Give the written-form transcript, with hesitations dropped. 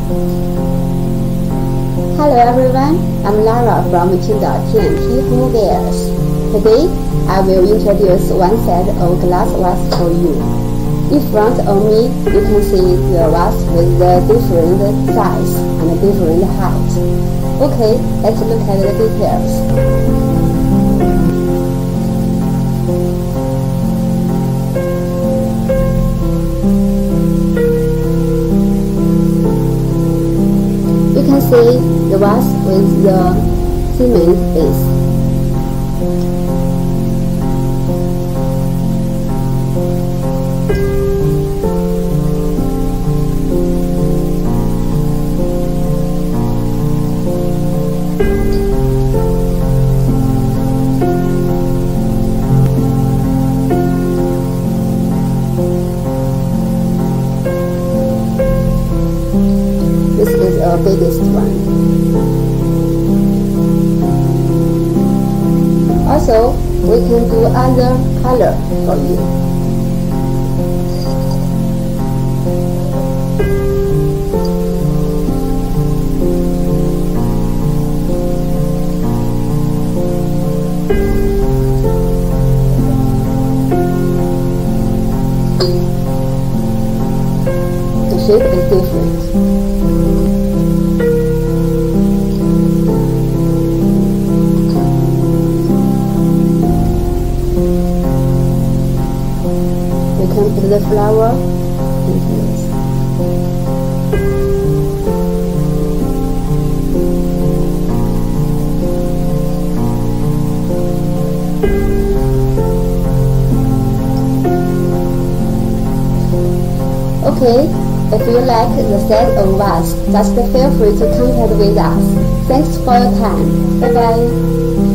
Hello everyone, I'm Lara from Kindle TNT Homewares. Today, I will introduce one set of glass vase for you. In front of me, you can see the vase with the different size and different height. Okay, let's look at the details. You can see the vase with the cement base. This is the biggest one. Also, we can do other color for you. The shape is different. We can put the flower into this. Okay, if you like the set of vase, just feel free to contact with us. Thanks for your time. Bye bye.